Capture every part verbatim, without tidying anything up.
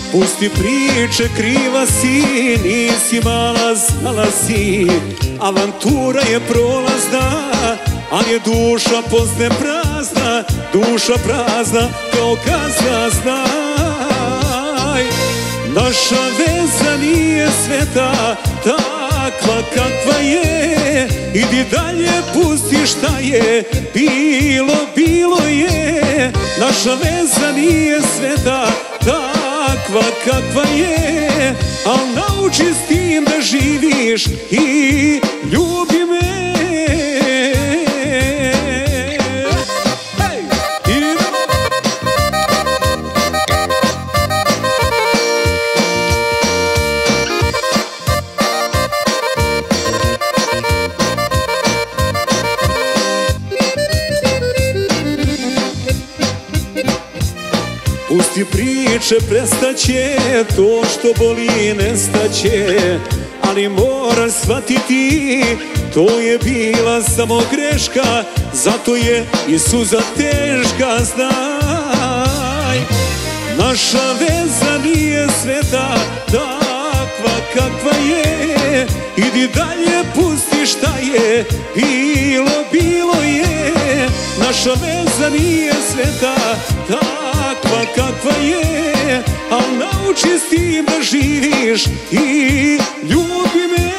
Pusti priče, kriva si, nisi mala, znala si. Avantura je prolazna, ali je duša posle prazna. Duša prazna kao kazna, znaj. Naša veza nije sveta, takva kakva je. Idi dalje, pusti šta je, bilo, bilo je. Naša veza nije sveta, takva kakva je. Al nauči s tim da živiš i ljubi me. Pusti priče, prestaće, to što boli nestaće. Ali moraš shvatiti, to je bila samo greška, zato je i suza teška, znaj. Naša veza nije sveta, takva kakva je. Idi dalje, pusti šta je, bilo, bilo je. Naša veza nije sveta, takva kakva je. Al nauči s tim da živiš i ljubi me.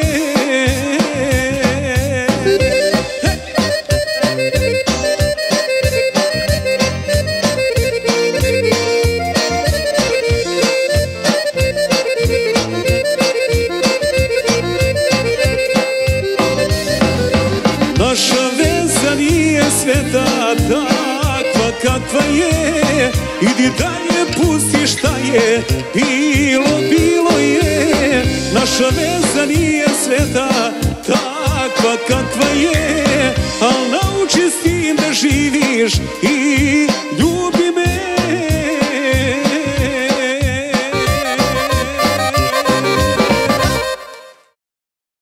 Naša veza nije sveta, takva kakva je. Idi dalje, pusti šta je, bilo, bilo je. Naša veza nije sveta, takva kakva je. Al nauči s tim da živiš i